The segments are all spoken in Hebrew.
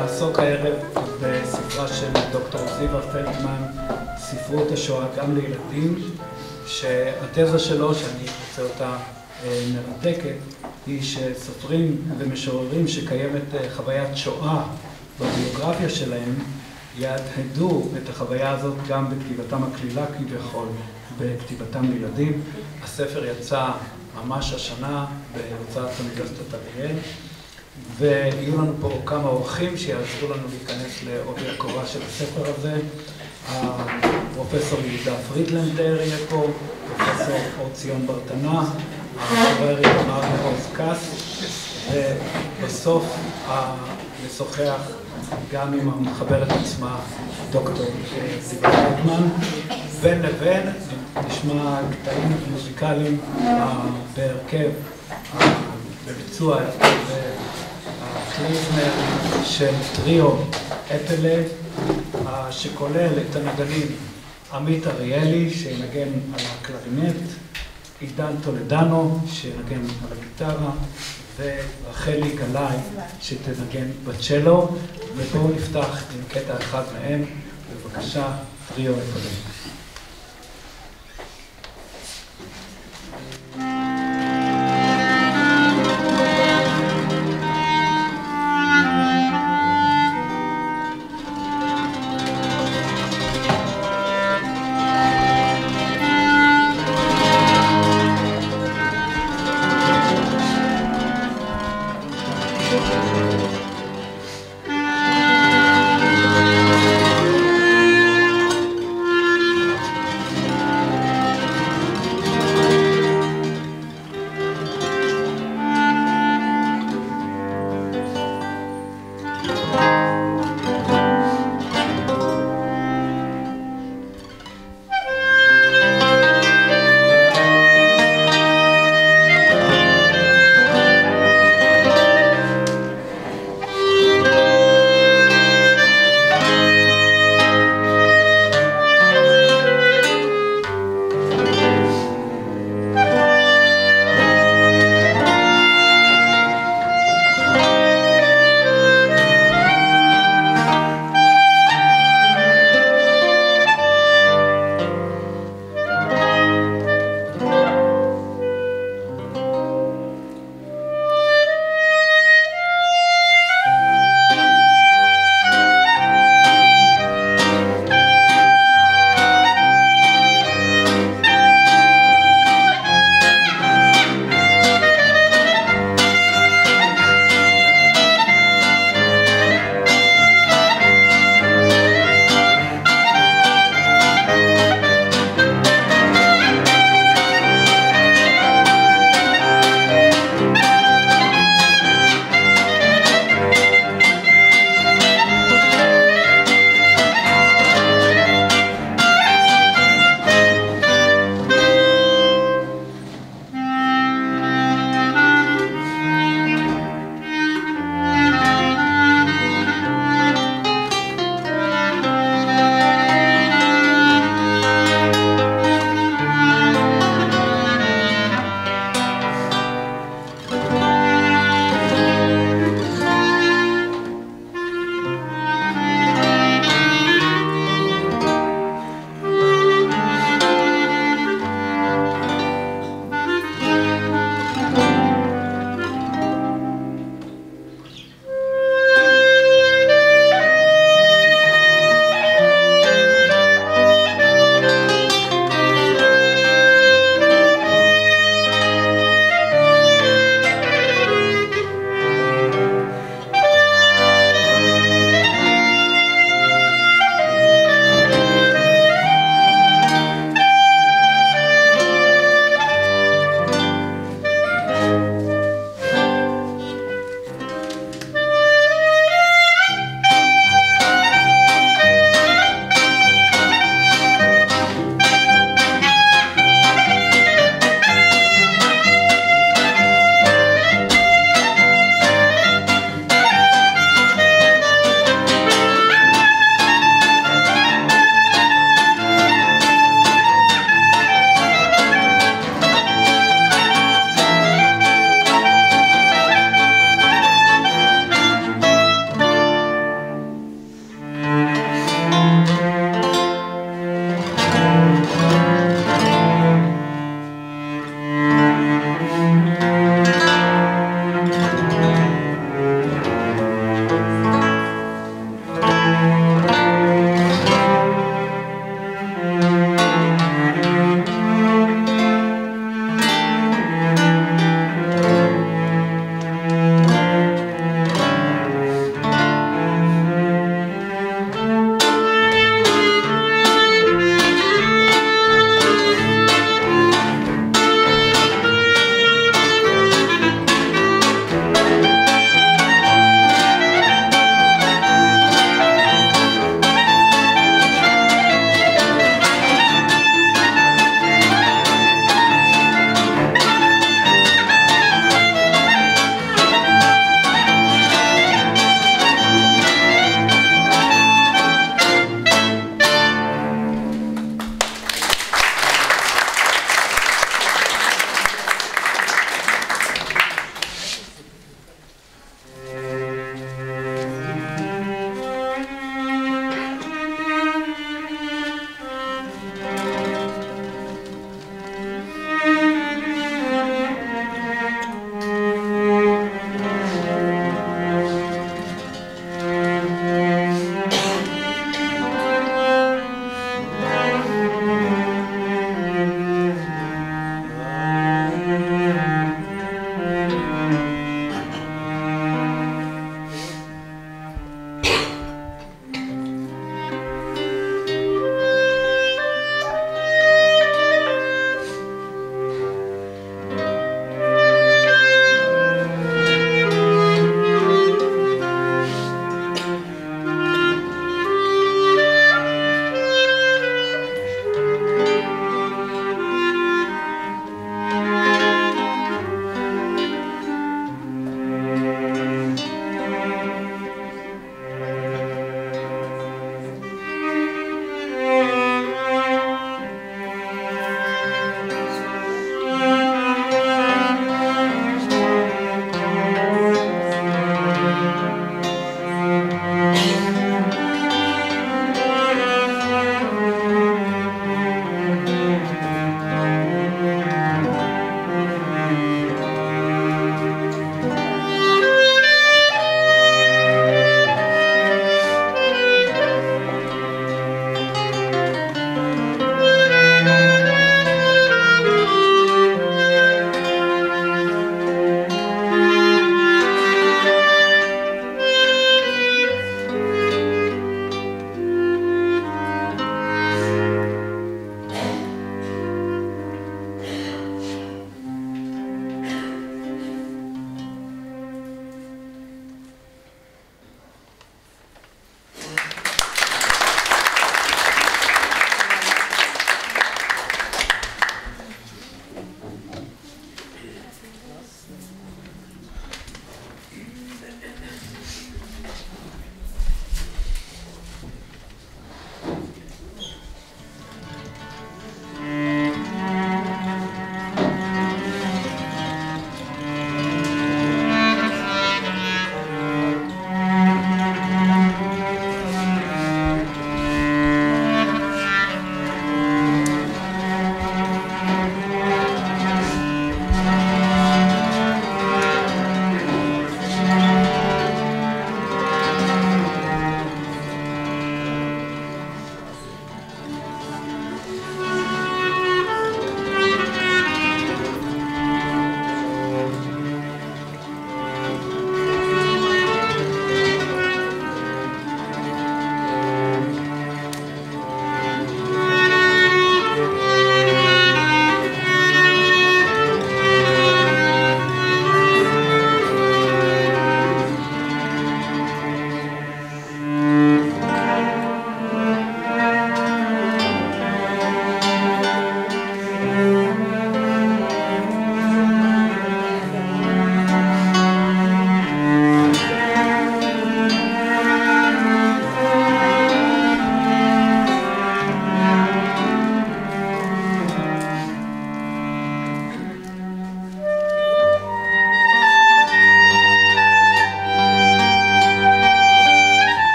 נעסוק הערב בספרה של דוקטור זיווה פלדמן, ספרות השואה גם לילדים, שהתזה שלו, שאני רוצה אותה מרתקת, היא שסופרים ומשוררים שקיימת חוויית שואה בביוגרפיה שלהם, יהדהדו את החוויה הזאת גם בכתיבתם הקלילה כביכול, בכתיבתם לילדים. הספר יצא ממש השנה בהוצאת אוניברסיטת אריאל, ויהיו לנו פה כמה אורחים שיעזרו לנו להיכנס לעובי הקורה של הספר הזה. הפרופסור יהודה פרידלנדר יהיה פה, פרופסור אור ציון ברטנה, המשורר יתמר מעוז קס, ובסוף לשוחח גם עם המחברת עצמה, דוקטור זיווה פלדמן. בין לבין נשמע קטעים מוזיקליים בהרכב, בביצוע הקלייזמר של טריו אפלה, שכולל את הנגנים עמית אריאלי שינגן על הקלרינט, עידן טולדנו שינגן על הגיטרה, ורחלי גלאי שתנגן בצ'לו. ובואו נפתח עם קטע אחד מהם. בבקשה, טריו אפלה.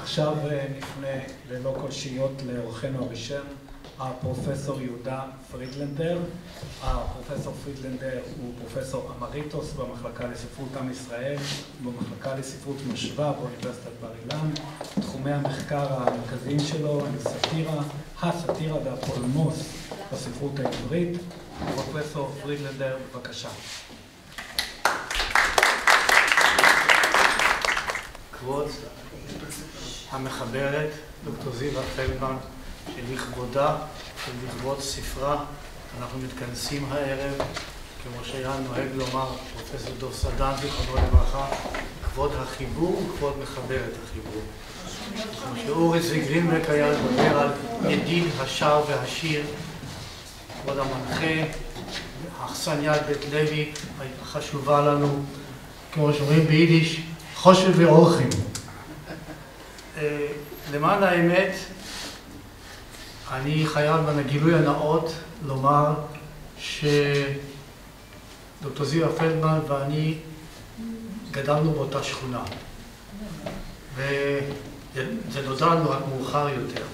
עכשיו נפנה ללא כל שהיות לאורחנו הראשון, הפרופסור יהודה פרידלנדר. הפרופסור פרידלנדר הוא פרופסור אמריטוס במחלקה לספרות עם ישראל, במחלקה לספרות משווה באוניברסיטת בר אילן. תחומי המחקר המרכזיים שלו הם הסאטירה והפולמוס בספרות העברית. פרופסור פרידלנדר, בבקשה. כבוד המחברת, דוקטור זיווה פלדמן, שלכבודה ולכבוד ספרה אנחנו מתכנסים הערב, כמו שהיה נוהג לומר פרופסור דב סדן, זיכרונו לברכה, כבוד החיבור וכבוד מחברת החיבור. כמו שאורי זיגרינברג היה לדבר על ידיד השר והשיר, כבוד המנחה, אכסניית בית לוי חשובה לנו, כמו שאומרים ביידיש, חושב ואורחים. למען האמת, אני חייב בגילוי הנאות לומר שדוקטור זיווה פלדמן ואני גדלנו באותה שכונה. וזה נודע לנו רק מאוחר יותר.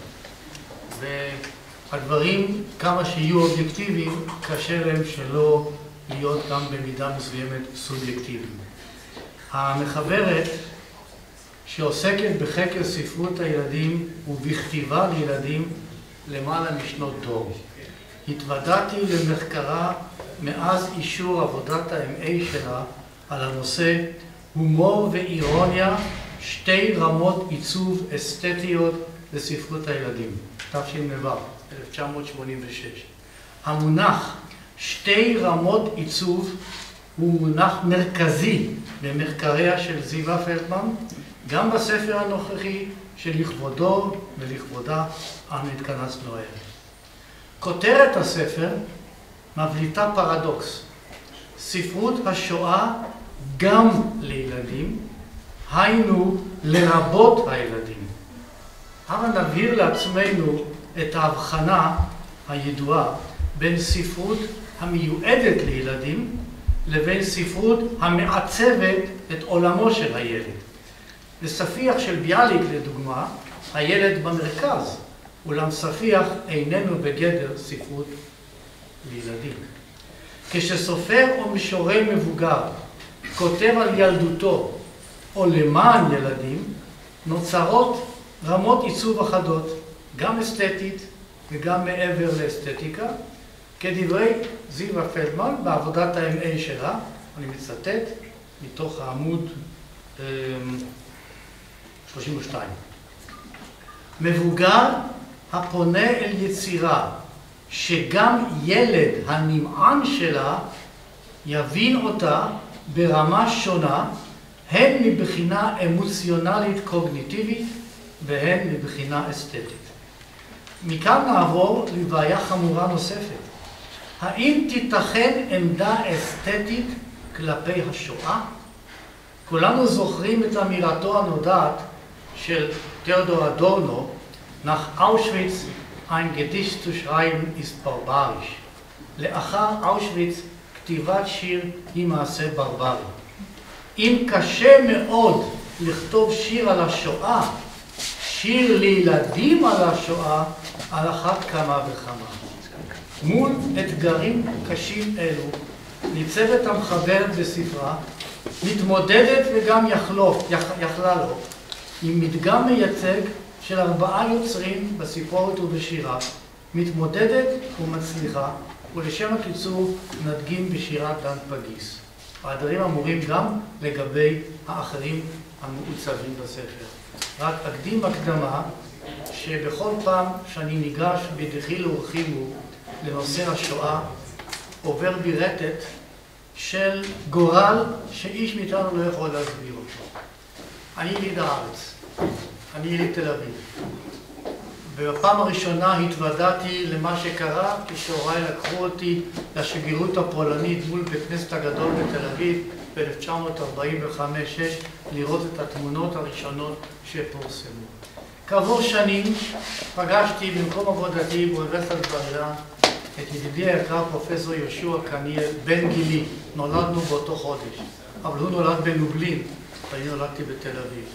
והדברים, כמה שיהיו אובייקטיביים, קשה להם שלא להיות גם במידה מסוימת סובייקטיביים. המחברת שעוסקת בחקר ספרות הילדים ובכתיבה לילדים למעלה משנות דור. התוודעתי למחקרה מאז אישור עבודת ה-MA שלה על הנושא הומור ואירוניה, שתי רמות עיצוב אסתטיות לספרות הילדים, תשנ"ו, 1986. המונח שתי רמות עיצוב הוא מונח מרכזי במחקריה של זיווה פלדמן, גם בספר הנוכחי שלכבודו ולכבודה אנו התכנסנו הערב. כותרת הספר מבליטה פרדוקס, ספרות השואה גם לילדים, היינו לרבות הילדים. הבה נבהיר לעצמנו את ההבחנה הידועה בין ספרות המיועדת לילדים לבין ספרות המעצבת את עולמו של הילד. בספיח של ביאליק לדוגמה, הילד במרכז, אולם ספיח איננו בגדר ספרות לילדים. כשסופר או משורר מבוגר כותב על ילדותו או למען ילדים, נוצרות רמות עיצוב אחדות, גם אסתטית וגם מעבר לאסתטיקה, כדברי זיווה פלדמן בעבודת ה-MA שלה, אני מצטט מתוך העמוד 32. מבוגר הפונה אל יצירה שגם ילד הנמען שלה יבין אותה ברמה שונה, הן מבחינה אמוציונלית קוגניטיבית והן מבחינה אסתטית. מכאן נעבור לבעיה חמורה נוספת. האם תיתכן עמדה אסתטית כלפי השואה? כולנו זוכרים את אמירתו הנודעת של תיאודור אדורנו, nach Auschwitz ein Gedicht zu schreiben ist barbarisch. לאחר אושוויץ כתיבת שיר היא מעשה ברברי. אם קשה מאוד לכתוב שיר על השואה, שיר לילדים על השואה, על אחת כמה וכמה. מול אתגרים קשים אלו, ניצבת המחברת בספרה, מתמודדת וגם יכלה לו, עם מדגם מייצג של 4 יוצרים בסיפורת ובשירה, מתמודדת ומצליחה, ולשם הקיצור נדגים בשירת דן פגיס. הדברים אמורים גם לגבי האחרים המעוצבים בספר. רק אקדים הקדמה שבכל פעם שאני ניגש בדחילו ורחימו לנושא השואה, עובר בי רטט של גורל שאיש מאיתנו לא יכול להסביר אותו. אני יליד הארץ, אני יליד תל אביב. ובפעם הראשונה התוודעתי למה שקרה כשהוריי לקחו אותי לשגרירות הפולנית מול בית כנסת הגדול בתל אביב ב-1945-6 לראות את התמונות הראשונות שפורסמו. כעבור שנים פגשתי במקום עבודתי באוניברסיטת בר אילן את ידידי היקר פרופסור יהושע קניאל, בן גילי. נולדנו באותו חודש, אבל הוא נולד בלובלין ואני נולדתי בתל אביב.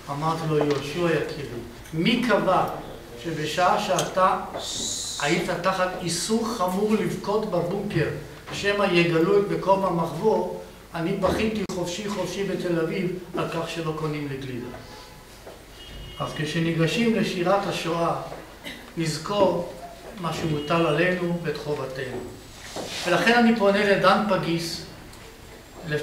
אמרתי לו, יהושע יקירי, מי קבע שבשעה שאתה היית תחת איסור חמור לבכות בבונקר, שמא יגלו את מקום המחבור, אני בכיתי חופשי חופשי בתל אביב על כך שלא קונים לגלידה. אז כשניגשים לשירת השואה, נזכור מה שמוטל עלינו ואת חובתנו. ולכן אני פונה לדן פגיס, 1930-1986,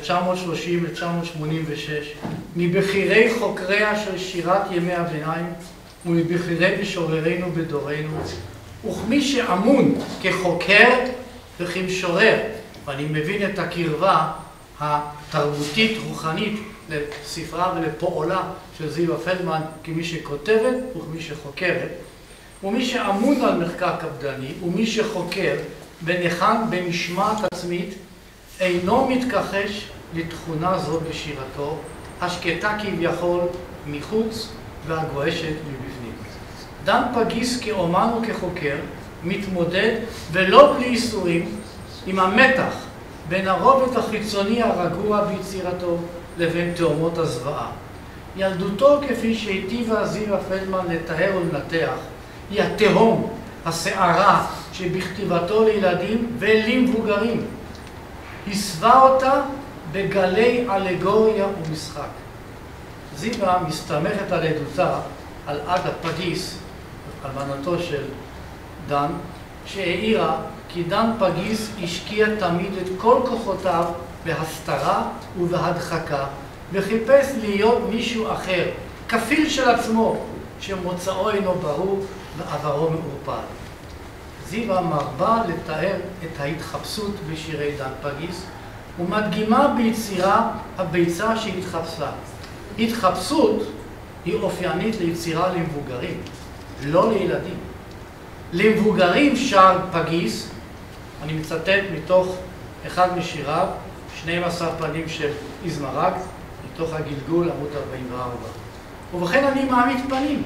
מבכירי חוקריה של שירת ימי הביניים ומבכירי משוררינו בדורנו, וכמי שאמון כחוקר וכמשורר, ואני מבין את הקרבה התרבותית, רוחנית, לספרה ולפועלה של זיוה פלדמן כמי שכותבת וכמי שחוקרת, ומי שאמון על מחקר קפדני ומי שחוקר וניחן במשמעת עצמית, אינו מתכחש לתכונה זו בשירתו, השקטה כביכול מחוץ והגועשת מבפנים. דן פגיס כאומן וכחוקר מתמודד ולא בלי איסורים עם המתח בין הרובד החיצוני הרגוע ביצירתו לבין תאומות הזוועה. ילדותו, כפי שהיטיבה זיוה פלדמן לתאר ולנתח, היא התהום, הסערה שבכתיבתו לילדים ולמבוגרים. הסווה אותה בגלי אלגוריה ומשחק. זיוה מסתמכת על עדותה על עדה פגיס, אלמנתו של דן, שהעירה כי דן פגיס השקיע תמיד את כל כוחותיו בהסתרה ובהדחקה, וחיפש להיות מישהו אחר, כפיל של עצמו, שמוצאו אינו ברור ועברו מעורפל. זיוה מרבה לתאר את ההתחפשות בשירי דן פגיס, ומדגימה ביצירה הביצה שהתחפשה. התחפשות היא אופיינית ליצירה למבוגרים, לא לילדים. למבוגרים שר פגיס, אני מצטט מתוך אחד משיריו, 12 פנים של איזמרג, מתוך הגלגול עמוד 44. ובכן אני מעמיד פנים,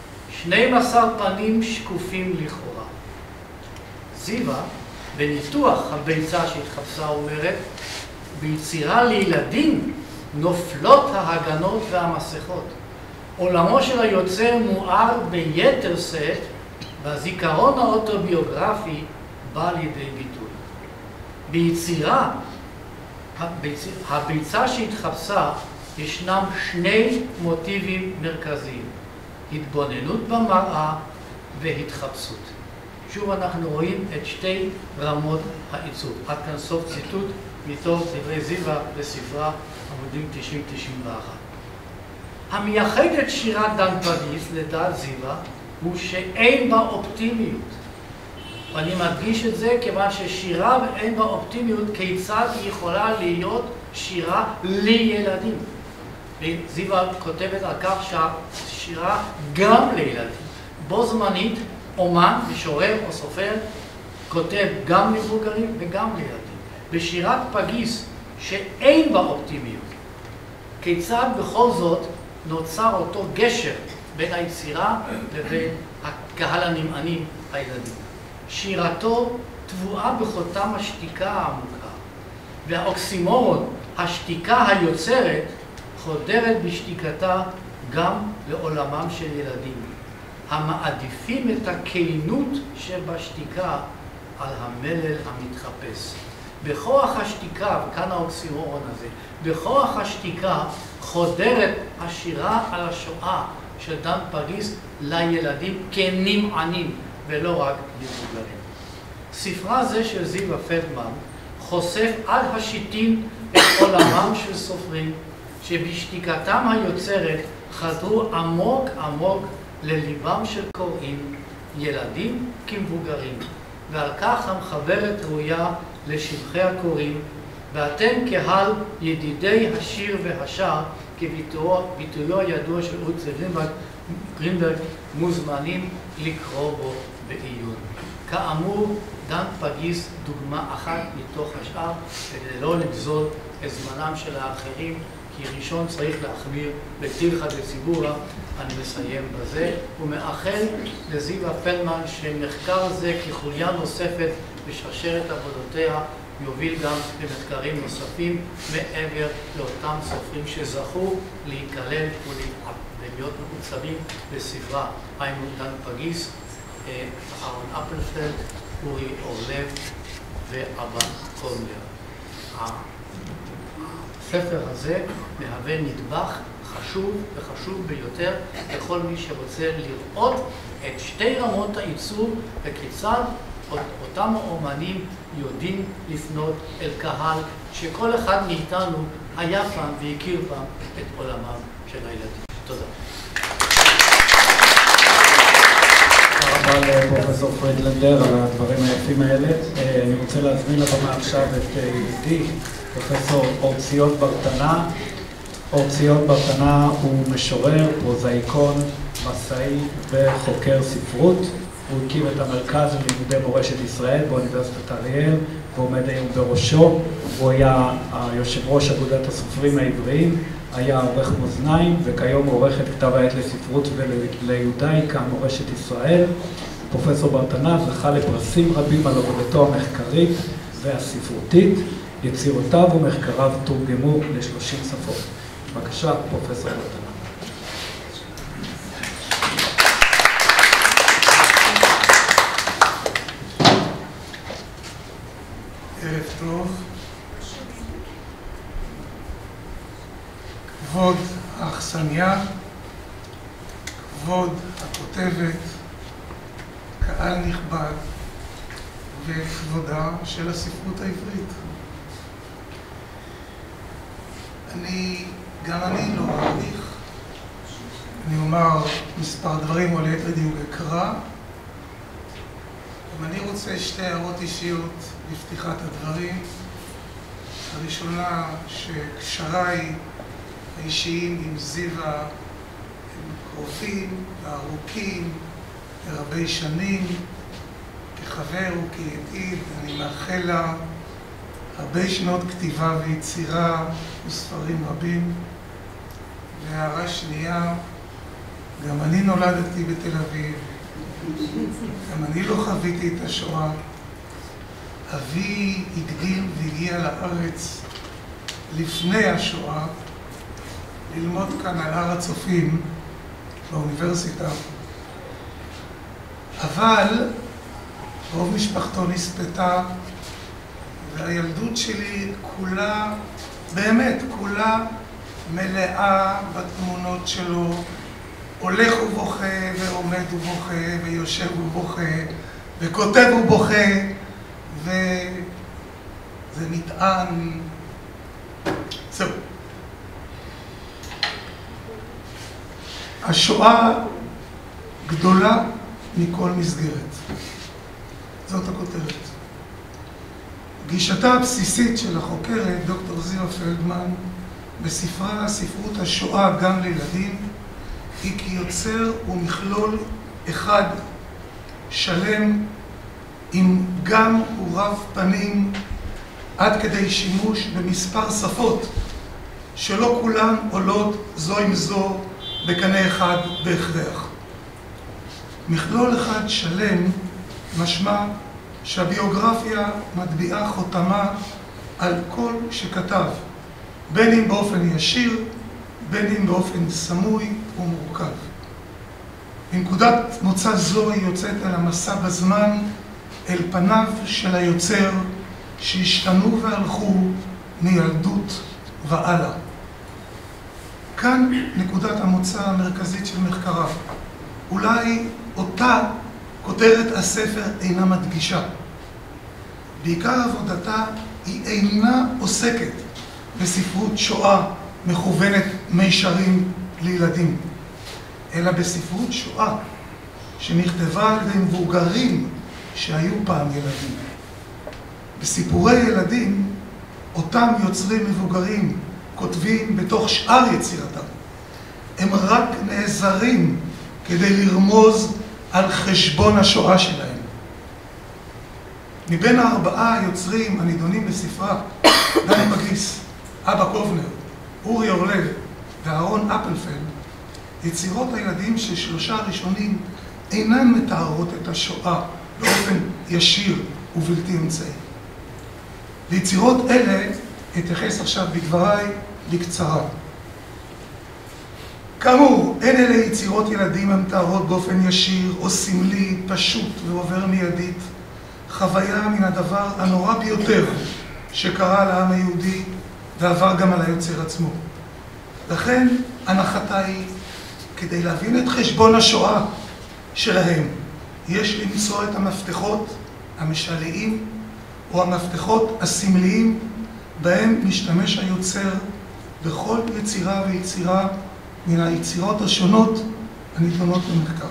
12 פנים שקופים לכאורה. זיוה, בניתוח הביצה שהתחפשה, אומרת, ביצירה לילדים נופלות ההגנות והמסכות. עולמו של היוצר מואר ביתר שאת, והזיכרון האוטוביוגרפי בא לידי ביטוי. ביצירה, הביצה שהתחפשה, ישנם שני מוטיבים מרכזיים, התבוננות במראה והתחפשות. שוב אנחנו רואים את שתי רמות העיצוב. עד כאן סוף ציטוט מתוך דברי זיוה בספרה עמודים 90-91. המייחד את שירת דן פגיס לדעת זיוה הוא שאין בה אופטימיות. ואני מדגיש את זה כיוון ששירה ואין בה אופטימיות, כיצד היא יכולה להיות שירה לילדים. וזיוה כותבת על כך שהשירה גם לילדים. בו זמנית אומן, משורר או סופר כותב גם למבוגרים וגם לילדים. בשירת פגיס שאין בה אופטימיות, כיצד בכל זאת נוצר אותו גשר בין היצירה לבין הקהל הנמענים הילדים. שירתו תבואה בחותם השתיקה העמוקה, והאוקסימורון, השתיקה היוצרת, חודרת בשתיקתה גם לעולמם של ילדים, המעדיפים את הכנות שבשתיקה על המלל המתחפש. בכוח השתיקה, וכאן האוקסימורון הזה, בכוח השתיקה חודרת השירה על השואה של דן פגיס לילדים כנמענים ולא רק למבוגרים. ספרה זה של זיוה פלדמן חושף על השיטים את עולמם של סופרים שבשתיקתם היוצרת חדרו עמוק עמוק לליבם של קוראים, ילדים כמבוגרים, ועל כך המחברת ראויה לשבחי הקוראים, ואתם קהל ידידי השיר והשער כביטויו הידוע של אורי גרינברג מוזמנים לקרוא בו בעיון. כאמור, דן פגיס דוגמה אחת מתוך השאר, כדי לא לגזול את זמנם של האחרים, כי ראשון צריך להחמיר בתירחא דציבורא. אני מסיים בזה, ומאחל לזיוה פלדמן שמחקר זה כחוליה נוספת בשרשרת עבודותיה יוביל גם למחקרים נוספים מעבר לאותם סופרים שזכו להיכלל להיות מעוצבים בספרה, היינו דן פגיס, אהרון אפלפלד, אורי אורלב ואבא קולנר. הספר הזה מהווה נדבך חשוב וחשוב ביותר לכל מי שרוצה לראות את שתי רמות העיצוב וכיצד אותם האומנים יודעים לפנות אל קהל שכל אחד מאיתנו היה פעם והכיר פעם את עולמם של הילדים. תודה. תודה רבה לפרופסור פרידלנדר על הדברים היפים האלה. אני רוצה להזמין לבמה עכשיו את ידידי, פרופסור אור ציון ברטנה. אור ציון ברטנה הוא משורר, פרוזאיקון, מסאי וחוקר ספרות. הוא הקים את המרכז ללימודי מורשת ישראל באוניברסיטת אריאל, ועומד היום בראשו. הוא היה יושב ראש אגודת הסופרים העבריים, היה עורך מאזניים, וכיום עורך את כתב העת לספרות וליודאיקה מורשת ישראל. פרופסור ברטנה זכה לפרסים רבים על עבודתו המחקרית והספרותית. יצירותיו ומחקריו תורגמו ל30 שפות. בבקשה, פרופסור ברטנה. ערב טוב. כבוד האכסניה, כבוד הכותבת, קהל נכבד וכבודה של הספרות העברית. גם אני לא אאריך. אני אומר מספר דברים או ליתר דיוק אקרא. אני רוצה שתי הערות אישיות בפתיחת הדברים. הראשונה, שקשריי האישיים עם זיווה הם קרובים וארוכים ורבי שנים. כחבר וכידיד אני מאחל לה הרבה שנות כתיבה ויצירה וספרים רבים. והערה שנייה, גם אני נולדתי בתל אביב, גם אני לא חוויתי את השואה. אבי הקדים והגיע לארץ לפני השואה ללמוד כאן על הר הצופים באוניברסיטה, אבל רוב משפחתו נספתה, והילדות שלי כולה, באמת כולה, מלאה בתמונות שלו, הולך ובוכה ועומד ובוכה ויושב ובוכה וכותב ובוכה, וזה מטען. זהו. השואה גדולה מכל מסגרת. זאת הכותרת. גישתה הבסיסית של החוקרת, דוקטור זיווה פלדמן, בספרה ספרות השואה גם לילדים, היא כי יוצר ומכלול אחד שלם עם גם ורב פנים עד כדי שימוש במספר שפות שלא כולן עולות זו עם זו בקנה אחד בהכרח. מכלול אחד שלם משמע שהביוגרפיה מטביעה חותמה על כל שכתב, בין אם באופן ישיר, בין אם באופן סמוי ומורכב. בנקודת מוצא זו היא יוצאת על המסע בזמן אל פניו של היוצר שהשתנו והלכו מילדות והלאה. כאן נקודת המוצא המרכזית של מחקרה. אולי אותה כותרת הספר אינה מדגישה. בעיקר עבודתה היא אינה עוסקת בספרות שואה מכוונת מישרים לילדים, אלא בספרות שואה שנכתבה על ידי מבוגרים שהיו פעם ילדים. בסיפורי ילדים אותם יוצרים מבוגרים כותבים בתוך שאר יצירתם. הם רק נעזרים כדי לרמוז על חשבון השואה שלהם. מבין הארבעה היוצרים הנידונים בספרה, דן פגיס, אבא קובנר, אורי אורלב ואהרון אפלפלד, יצירות הילדים של שלושה הראשונים אינן מתארות את השואה באופן ישיר ובלתי אמצעי. ליצירות אלה אתייחס עכשיו בדבריי בקצרה. כאמור, אין אלה יצירות ילדים המתארות באופן ישיר או סמלי, פשוט ועובר מיידית, חוויה מן הדבר הנורא ביותר שקרה לעם היהודי ועבר גם על היוצר עצמו. לכן הנחתה היא, כדי להבין את חשבון השואה שלהם, יש למצוא את המפתחות המשליים או המפתחות הסמליים בהם משתמש היוצר בכל יצירה ויצירה מן היצירות השונות הנידונות במחקר.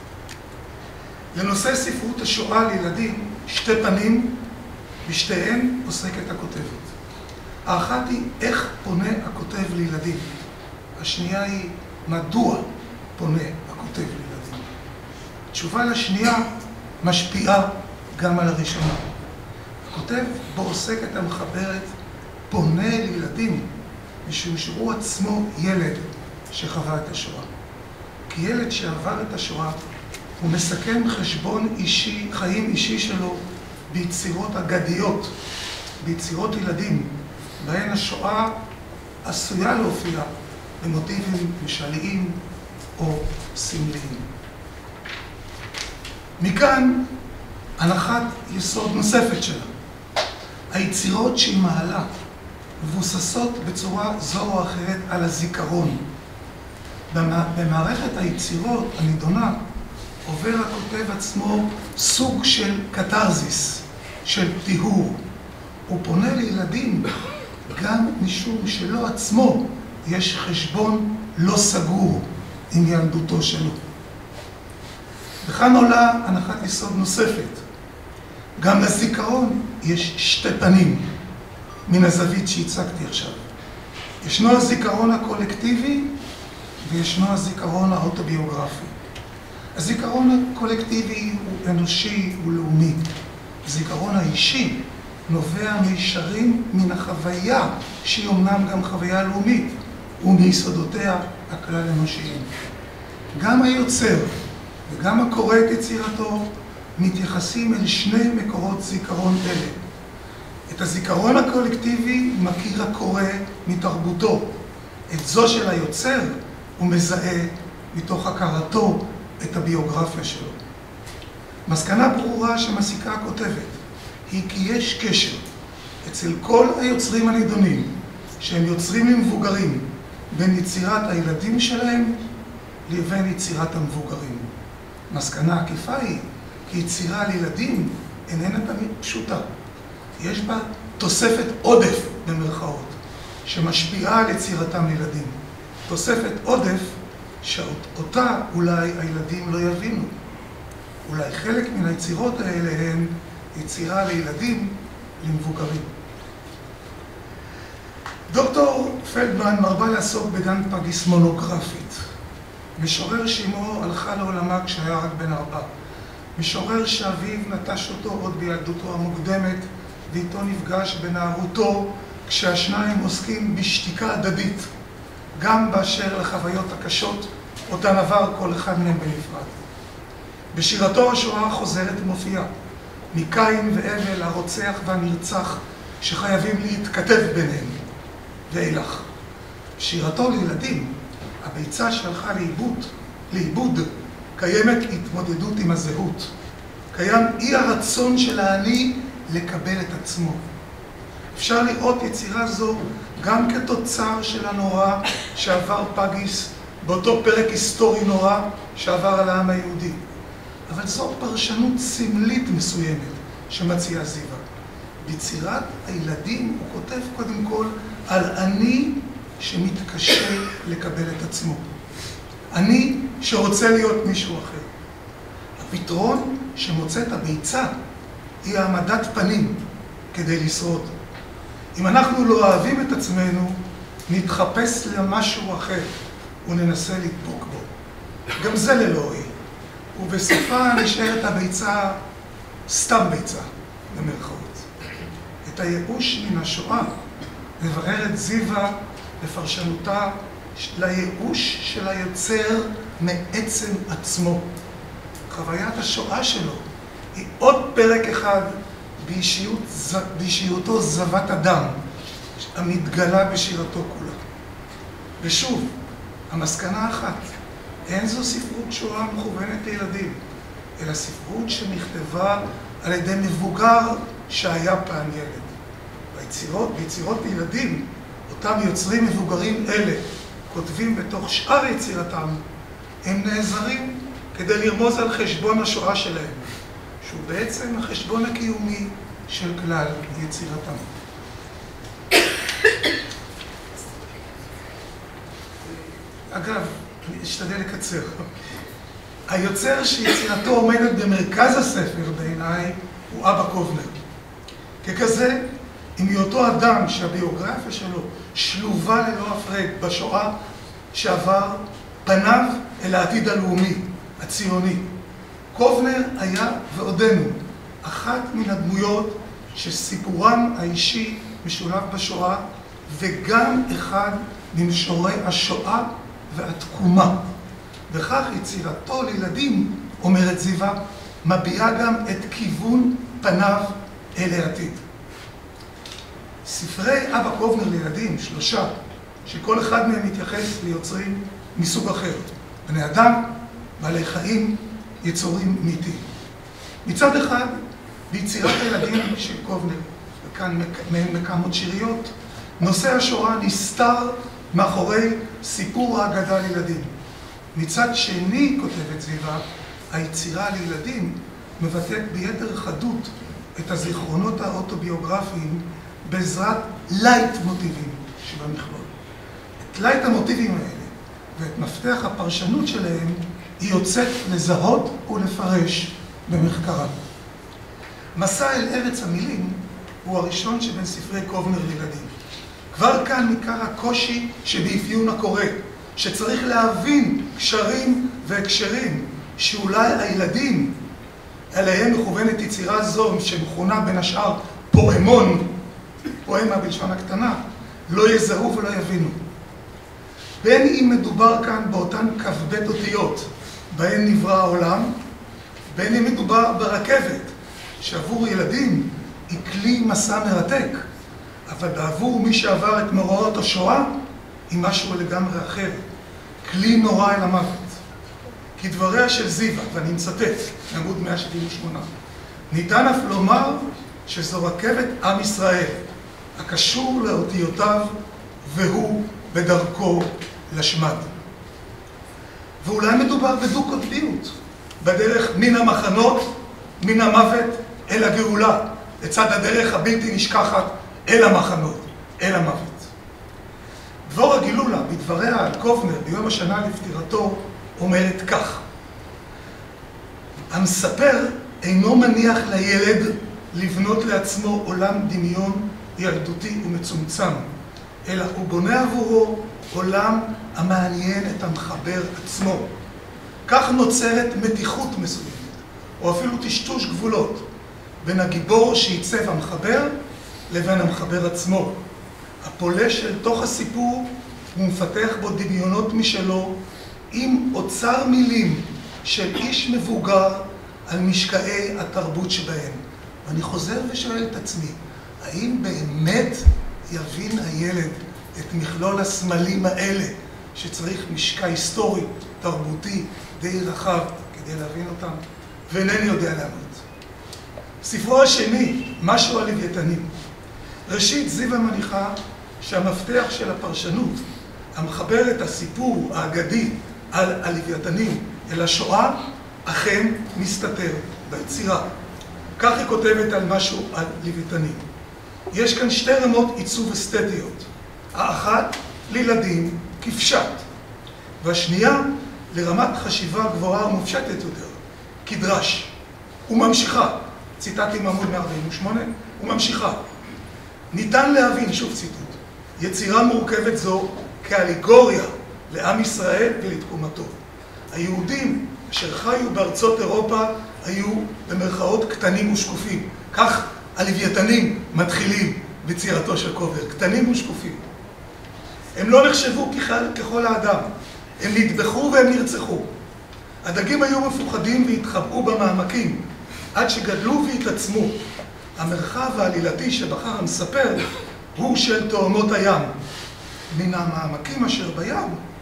לנושא ספרות השואה לילדים שתי פנים, בשתיהן עוסקת הכותבת. האחת היא איך פונה הכותב לילדים. השנייה היא מדוע פונה הכותב לילדים. התשובה לשנייה משפיעה גם על הראשונה. הכותב בו עוסקת המחברת פונה לילדים משום שהוא עצמו ילד שחווה את השואה. כי ילד שעבר את השואה הוא מסכם חשבון אישי, חיים אישי שלו ביצירות אגדיות, ביצירות ילדים, בהן השואה עשויה להופיע במוטיבים משליים או סמליים. מכאן הנחת יסוד נוספת שלה. היצירות שהיא מעלה מבוססות בצורה זו או אחרת על הזיכרון. במערכת היצירות הנידונה עובר הכותב עצמו סוג של קתרזיס, של טיהור. הוא פונה לילדים גם משום שלא עצמו יש חשבון לא סגור עם ילדותו שלו. וכאן עולה הנחת יסוד נוספת. גם לזיכרון יש שתי פנים מן הזווית שהצגתי עכשיו. ישנו הזיכרון הקולקטיבי וישנו הזיכרון האוטוביוגרפי. הזיכרון הקולקטיבי הוא אנושי, הוא לאומי. הזיכרון האישי נובע מישרים מן החוויה, שהיא אומנם גם חוויה לאומית, ומיסודותיה הכלל אנושיים. גם היוצר וגם הקורא את יצירתו מתייחסים אל שני מקורות זיכרון אלה. את הזיכרון הקולקטיבי מכיר הקורא מתרבותו. את זו של היוצר הוא מזהה מתוך הכרתו את הביוגרפיה שלו. מסקנה ברורה שמסיקה הכותבת היא כי יש קשר אצל כל היוצרים הנידונים שהם יוצרים למבוגרים בין יצירת הילדים שלהם לבין יצירת המבוגרים. מסקנה עקיפה היא כי יצירה לילדים איננה תמיד פשוטה. יש בה תוספת עודף במרכאות שמשפיעה על יצירתם לילדים. תוספת עודף שאותה אולי הילדים לא יבינו. אולי חלק מן היצירות האלה הן יצירה לילדים למבוגרים. דוקטור פלדמן מרבה לעסוק בגן פגיס מונוגרפית. משורר שאמו הלכה לעולמה כשהיה רק בן 4. משורר שאביו נטש אותו עוד בילדותו המוקדמת, ואיתו נפגש בנערותו כשהשניים עוסקים בשתיקה הדדית, גם באשר לחוויות הקשות אותן עבר כל אחד מהם בנפרד. בשירתו השואה חוזרת ומופיעה, מקין והבל, הרוצח והנרצח שחייבים להתכתב ביניהם, ואילך. שירתו לילדים, הביצה שהלכה לאיבוד, קיימת התמודדות עם הזהות. קיים אי הרצון של האני לקבל את עצמו. אפשר לראות יצירה זו גם כתוצר של הנורא שעבר פגיס באותו פרק היסטורי נורא שעבר על העם היהודי. אבל זו פרשנות סמלית מסוימת שמציעה זיווה. ביצירת הילדים הוא כותב קודם כל על אני שמתקשה לקבל את עצמו. אני שרוצה להיות מישהו אחר. הפתרון שמוצא את הביצה היא העמדת פנים כדי לשרוד. אם אנחנו לא אוהבים את עצמנו, נתחפש למשהו אחר וננסה לדבוק בו. גם זה ללא הועיל. ובסופה נשארת הביצה סתם ביצה, במרכאות. את הייאוש מן השואה מבארת זיווה בפרשנותה לייאוש של היוצר מעצם עצמו. חוויית השואה שלו היא עוד פרק אחד באישיותו זבת אדם המתגלה בשירתו כולה. ושוב, המסקנה אחת, אין זו ספרות שואה מכוונת לילדים, אלא ספרות שנכתבה על ידי מבוגר שהיה פעם ילד. ביצירות ילדים, אותם יוצרים מבוגרים אלה, כותבים בתוך שאר יצירתם, הם נעזרים כדי לרמוז על חשבון השואה שלהם, שהוא בעצם החשבון הקיומי של כלל יצירתם. אגב, אני אשתדל לקצר. היוצר שיצירתו עומדת במרכז הספר בעיניי הוא אבא קובנר. ככזה, עם היותו אדם שהביוגרפיה שלו שלובה ללא הפרד בשואה שעבר, פניו אל העתיד הלאומי, הציוני. קובנר היה ועודנו אחת מן הדמויות שסיפורם האישי משולב בשואה, וגם אחד ממשוררי השואה והתקומה. וכך יצירתו לילדים, אומרת זיווה, מביעה גם את כיוון פניו אל העתיד. ספרי אבא קובנר לילדים, 3, שכל אחד מהם מתייחס ליוצרים מסוג אחר. בני אדם, בעלי חיים, יצורים מיתיים. מצד אחד, ביצירת הילדים של קובנר, וכאן מקמות שיריות, נושא השואה נסתר מאחורי סיפור האגדה לילדים. מצד שני, כותבת זיווה, היצירה לילדים מבטאת ביתר חדות את הזיכרונות האוטוביוגרפיים בעזרת לייט מוטיבים שבמכלול. את לייט המוטיבים האלה ואת מפתח הפרשנות שלהם היא יוצאת לזהות ולפרש במחקרה. מסע אל ארץ המילים הוא הראשון שבין ספרי קובנר לילדים. כבר כאן ניכר הקושי שבאפיון הקורא, שצריך להבין קשרים והקשרים שאולי הילדים עליהם מכוונת יצירה זו שמכונה בין השאר פואמון, פואמה בלשון הקטנה, לא יזהו ולא יבינו. בין אם מדובר כאן באותן כ"ב אותיות בהן נברא העולם, בין אם מדובר ברכבת שעבור ילדים היא כלי מסע מרתק, אבל בעבור מי שעבר את מאורעות השואה היא משהו לגמרי אחר, כלי נורא אל המוות. כדבריה של זיווה, ואני מצטט מעמוד 178, ניתן אף לומר שזו רכבת עם ישראל, הקשור לאותיותיו והוא בדרכו לשמד. ואולי מדובר בדו-קוטביות, בדרך מן המחנות, מן המוות אל הגאולה, לצד הדרך הבלתי נשכחת אל המחנות, אל המוות. דבורה גילולה, בדבריה על קובנר ביום השנה לפטירתו, אומרת כך: המספר אינו מניח לילד לבנות לעצמו עולם דמיון ילדותי ומצומצם, אלא הוא בונה עבורו עולם המעניין את המחבר עצמו. כך נוצרת מתיחות מסוימת, או אפילו טשטוש גבולות, בין הגיבור שעיצב המחבר לבין המחבר עצמו. הפולש אל תוך הסיפור ומפתח בו דמיונות משלו, עם אוצר מילים של איש מבוגר על משקעי התרבות שבהם. ואני חוזר ושואל את עצמי, האם באמת יבין הילד את מכלול הסמלים האלה שצריך משקע היסטורי, תרבותי, די רחב כדי להבין אותם? ואינני יודע לענות. ספרו השני, משהו על לוויתנים. ראשית, זיווה מניחה שהמפתח של הפרשנות, המחבר את הסיפור האגדי על הלוויתנים אל השואה, אכן מסתתר ביצירה. כך היא כותבת על משהו על לוויתנים. יש כאן 2 רמות עיצוב אסתטיות. האחת, לילדים כפשט, והשנייה, לרמת חשיבה גבוהה ומופשטת יותר, כדרש. וממשיכה, ציטטתי מעמוד 148, וממשיכה. ניתן להבין, שוב ציטוט, יצירה מורכבת זו כאליגוריה לעם ישראל ולתקומתו. היהודים אשר חיו בארצות אירופה היו במרכאות קטנים ושקופים. כך הלוויתנים מתחילים בצירתו של קובנר, קטנים ושקופים. הם לא נחשבו ככל האדם, הם נטבחו והם נרצחו. הדגים היו מפוחדים והתחבאו במעמקים, עד שגדלו והתעצמו. המרחב העלילתי שבחר המספר הוא של תאומות הים. מן המעמקים אשר בים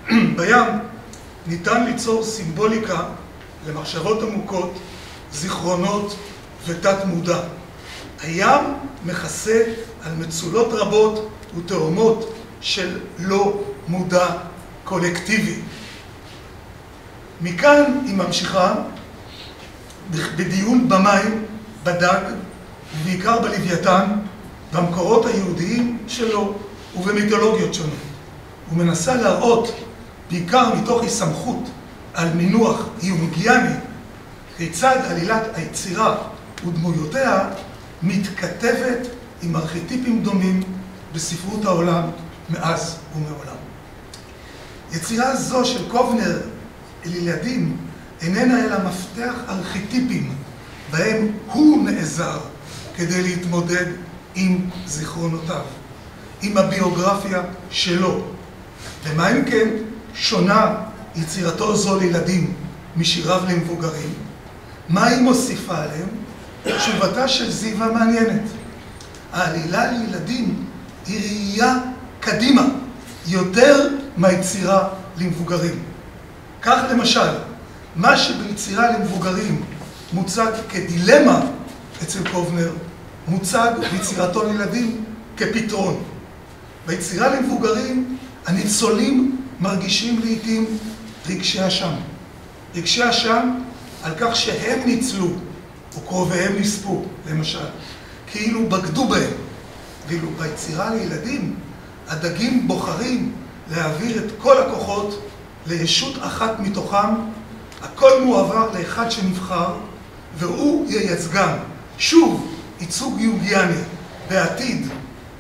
בים ניתן ליצור סימבוליקה למחשבות עמוקות, זיכרונות ותת מודע. הים מכסה על מצולות רבות ותאומות של לא מודע קולקטיבי. מכאן היא ממשיכה בדיון במים, בדג, ובעיקר בלוויתן, במקורות היהודיים שלו ובמיתולוגיות שונות. הוא מנסה להראות, בעיקר מתוך הסתמכות על מינוח יונגיאני, כיצד עלילת היצירה ודמויותיה מתכתבת עם ארכיטיפים דומים בספרות העולם מאז ומעולם. יצירה זו של קובנר אל ילדים איננה אלא מפתח ארכיטיפים בהם הוא נעזר כדי להתמודד עם זיכרונותיו, עם הביוגרפיה שלו. ומה אם כן שונה יצירתו זו לילדים משיריו למבוגרים? מה היא מוסיפה עליהם? תשובתה של זיווה מעניינת. העלילה לילדים היא ראייה קדימה, יותר מהיצירה למבוגרים. כך למשל, מה שביצירה למבוגרים מוצג כדילמה אצל קובנר, מוצג ביצירתו לילדים כפתרון. ביצירה למבוגרים הניצולים מרגישים לעתים רגשי אשם. רגשי אשם על כך שהם ניצלו, או קרוביהם נספו, למשל, כאילו בגדו בהם. ואילו ביצירה לילדים, הדגים בוחרים להעביר את כל הכוחות לישות אחת מתוכם, הכל מועבר לאחד שנבחר, והוא ייצגם. שוב, ייצוג יונגיאני, בעתיד,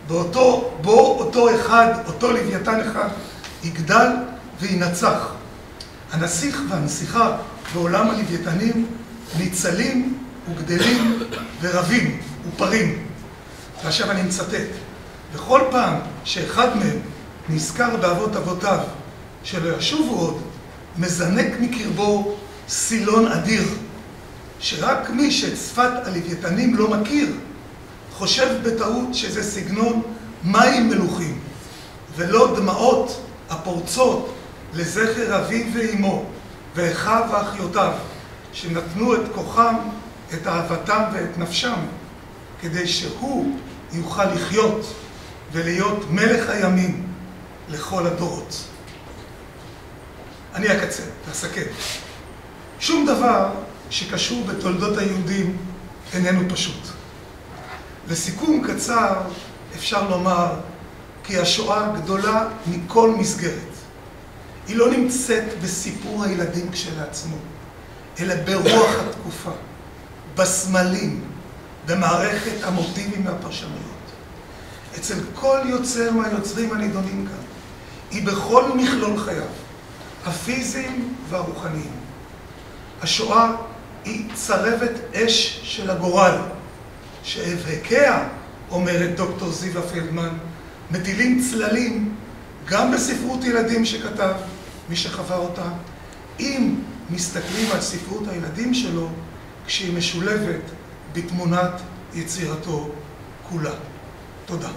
בו אותו אחד, אותו לוויתן אחד, יגדל וינצח. הנסיך והנסיכה בעולם הלוויתנים ניצלים וגדלים ורבים ופרים. ועכשיו אני מצטט. בכל פעם שאחד מהם נזכר באבות אבותיו שלא ישובו עוד, מזנק מקרבו סילון אדיר, שרק מי שאת שפת הלוויתנים לא מכיר, חושב בטעות שזה סגנון מים מלוכים, ולא דמעות הפורצות לזכר אביו ואמו, ואחיו ואחיותיו, שנתנו את כוחם, את אהבתם ואת נפשם, כדי שהוא יוכל לחיות ולהיות מלך הימים לכל הדורות. אני אקצר, אסכם. שום דבר שקשור בתולדות היהודים איננו פשוט. לסיכום קצר אפשר לומר כי השואה גדולה מכל מסגרת. היא לא נמצאת בסיפור הילדים כשלעצמו, אלא ברוח התקופה, בסמלים, במערכת המוטיבים והפרשנויות. אצל כל יוצר מהיוצרים הנידונים כאן, היא בכל מכלול חייו, הפיזיים והרוחניים. השואה היא צרבת אש של הגורל, שהבהקיה, אומרת דוקטור זיווה פלדמן, מטילים צללים גם בספרות ילדים שכתב, מי שחווה אותה, אם מסתכלים על ספרות הילדים שלו, כשהיא משולבת בתמונת יצירתו כולה. תודה.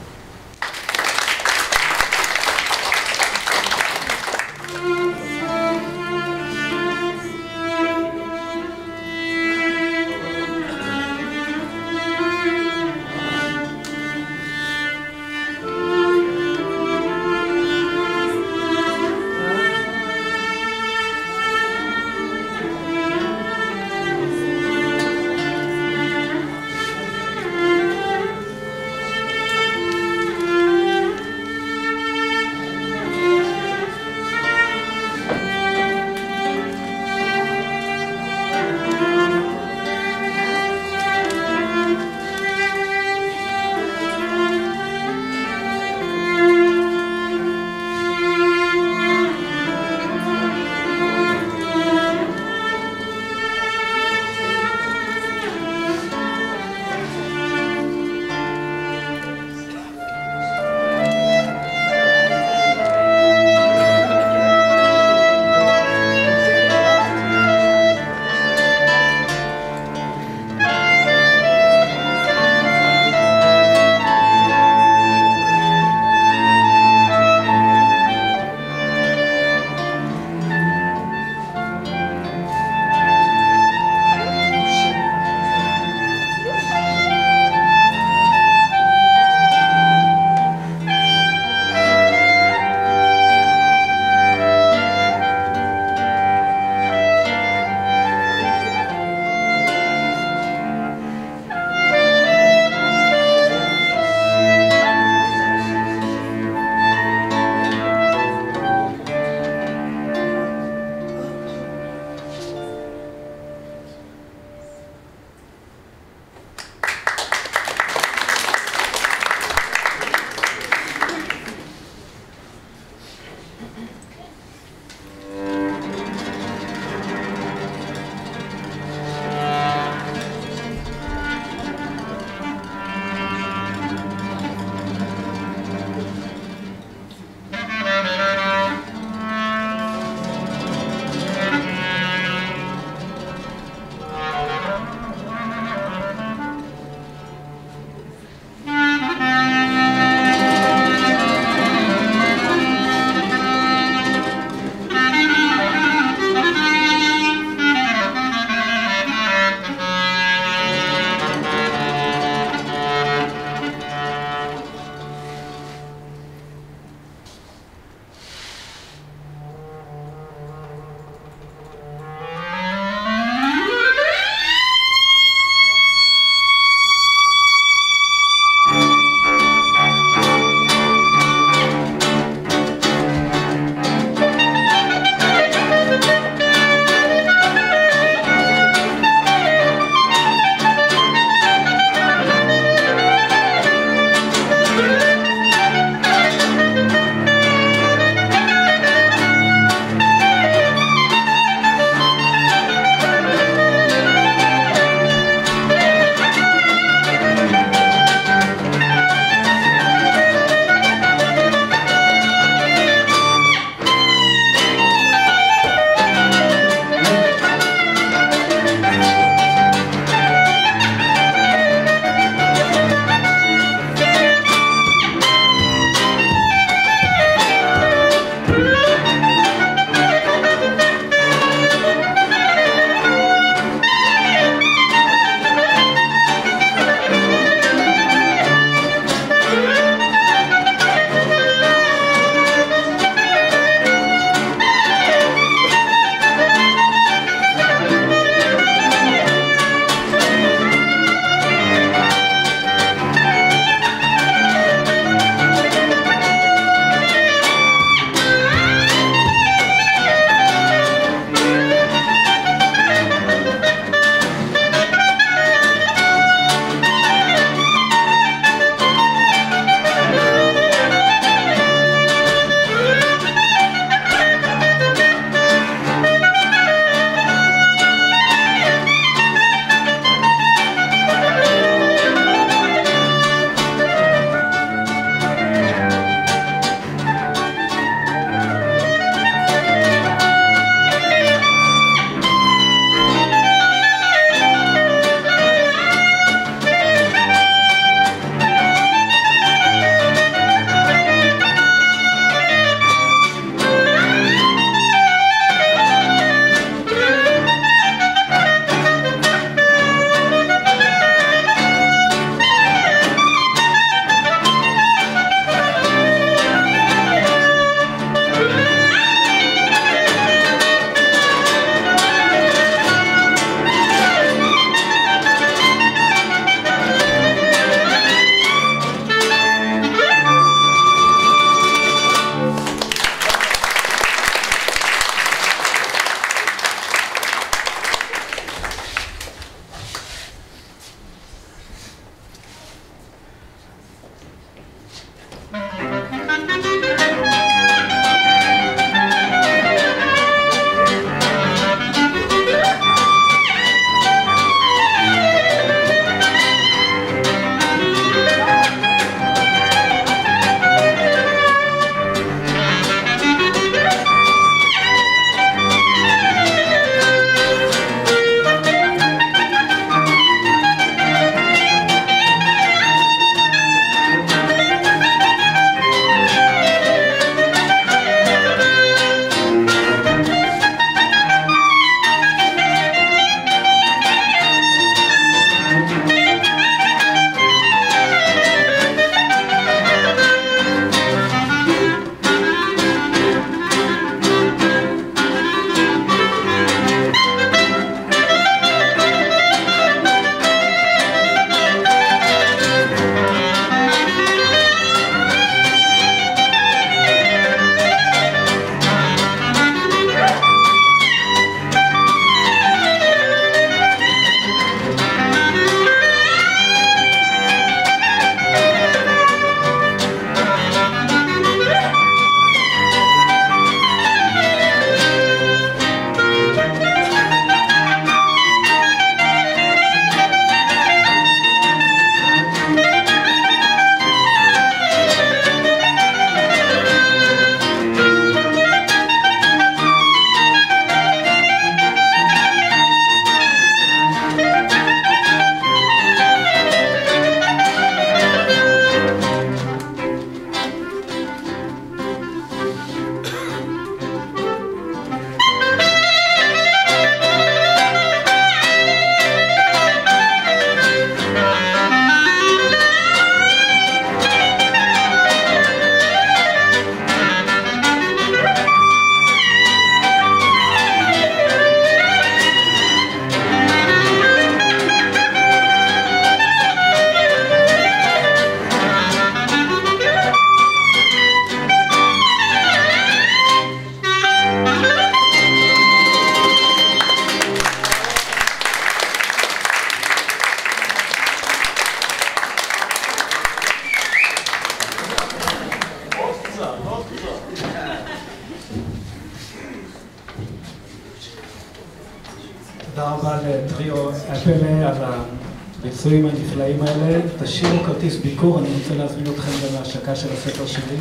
תודה רבה לטריו הפלא על הביצועים הנפלאים האלה. תשאירו כרטיס ביקור, אני רוצה להזמין אתכם גם להשקה של הספר שלי.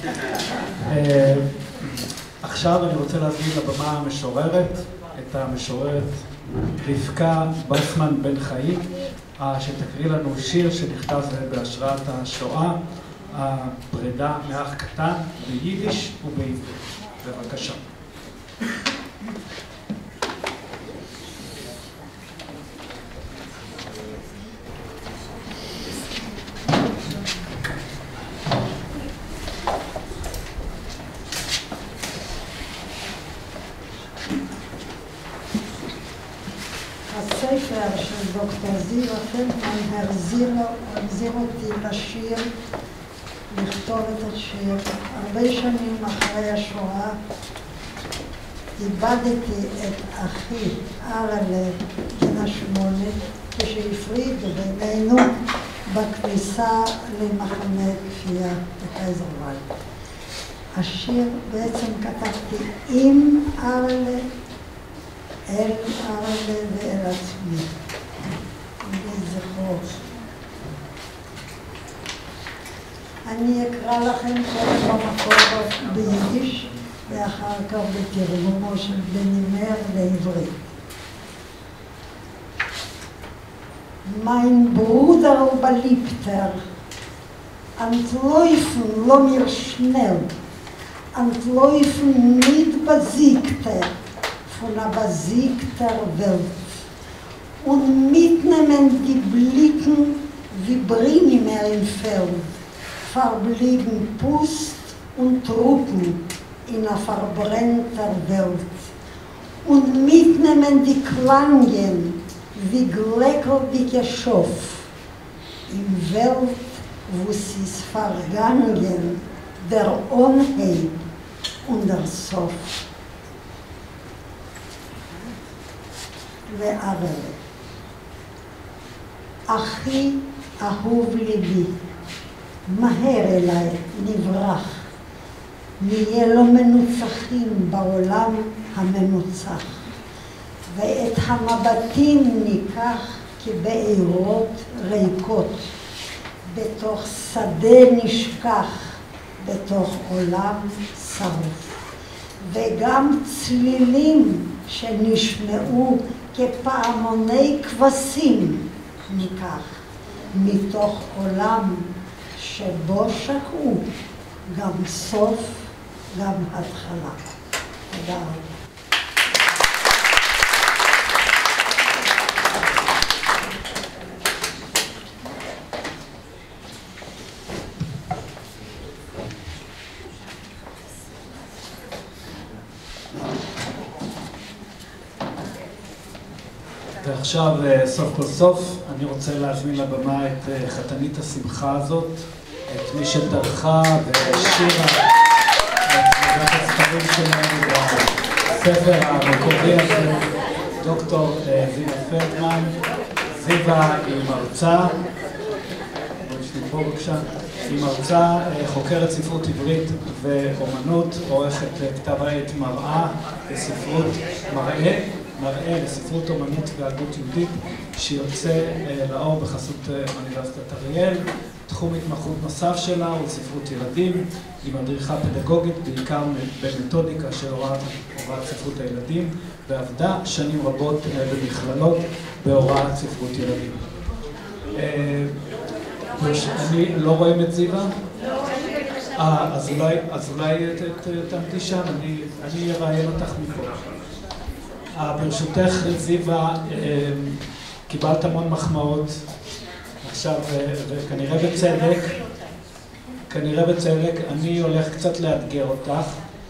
עכשיו אני רוצה להזמין לבמה המשוררת, את המשוררת רבקה בסמן בן חיים, שתקריא לנו שיר שנכתב בהשראת השואה, הפרידה מאח קטן, ביידיש ובעברית. בבקשה. הספר של דוקטור זיווה פלדמן החזיר אותי לשיר, לכתוב את השיר. הרבה שנים אחרי השואה איבדתי את אחי ארלה בן השמונה כשהפריד בינינו בכניסה למחנה כפייה בקייזרלד. השיר בעצם כתבתי עם ארלה, אל ארלה ואל עצמי, לזכרו. אני אקרא לכם קודם במקור ביידיש ואחר כך בתרגומו של בנימר לעברית. Mein Bruder Beliebter, Antläufen lo mir schnell, Antläufen nicht besiegter von der besiegter Welt und mitnehmen die Blicken wie Brinimer im Feld, verblieben Pust und Truppen in einer verbrennter Welt und mitnehmen die Klangen wie gleckeldicke Schof in Welt, wo sie ist vergangen, der Unheil und der Sof. וארלה. אחי אהוב ליבי, מהר אליי נברח, נהיה לו מנוצחים בעולם המנוצח, ואת המבטים ניקח כבארות ריקות, בתוך שדה נשכח, בתוך עולם שרוף, וגם צלילים שנשמעו כפעמוני כבשים ניקח, מתוך עולם שבו שקעו גם סוף, גם התחלה. תודה רבה. ועכשיו, סוף כל סוף, אני רוצה להזמין לבמה את חתנית השמחה הזאת, את מי שטרחה והשאירה את צמידת הספרים שלנו בספר המקורי הזה, דוקטור זיווה פלדמן. זיווה היא מרצה, היא מרצה, חוקרת ספרות עברית ואומנות, עורכת כתב העת מראה לספרות מראה לספרות אומנות והגות יהודית, שיוצא לאור בחסות אוניברסיטת אריאל. תחום התמחות נוסף שלה הוא ספרות ילדים, היא מדריכה פדגוגית בעיקר במתודיקה של הוראת ספרות הילדים, ועבדה שנים רבות במכללות בהוראת ספרות ילדים. אני לא רואים את זיווה? אז אולי תעמדי שם, אני אראיין אותך מפה. ברשותך זיווה, קיבלת המון מחמאות עכשיו, וכנראה בצדק, אני הולך קצת לאתגר אותך,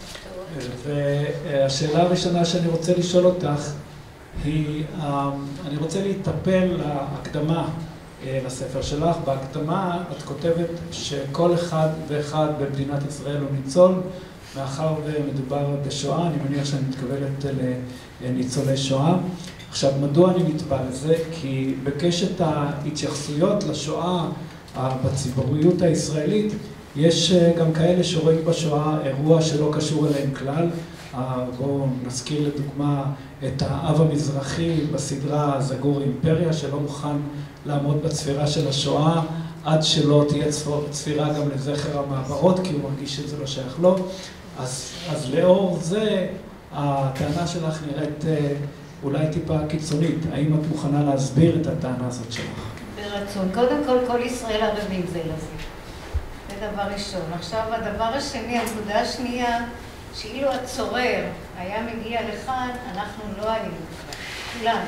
והשאלה הראשונה שאני רוצה לשאול אותך היא, אני רוצה להיטפל להקדמה לספר שלך. בהקדמה את כותבת שכל אחד ואחד במדינת ישראל הוא ניצול, מאחר ומדובר בשואה, אני מניח שאני מתכוונת לניצולי שואה. עכשיו, מדוע אני נטבע לזה? כי בקשת ההתייחסויות לשואה בציבוריות הישראלית, יש גם כאלה שרואים בשואה אירוע שלא קשור אליהם כלל, בואו נזכיר לדוגמה את האב המזרחי בסדרה זגורי אימפריה, שלא מוכן לעמוד בצפירה של השואה עד שלא תהיה צפירה גם לזכר המעברות, כי הוא מרגיש שזה לא שייך לו. אז לאור זה, הטענה שלך נראית אולי טיפה קיצונית. האם את מוכנה להסביר את הטענה הזאת שלך? ברצון. קודם כל ישראל ערבים זה לזה. זה דבר ראשון. עכשיו, הדבר השני, הנקודה השנייה, שאילו הצורר היה מגיע לכאן, אנחנו לא היינו כולנו.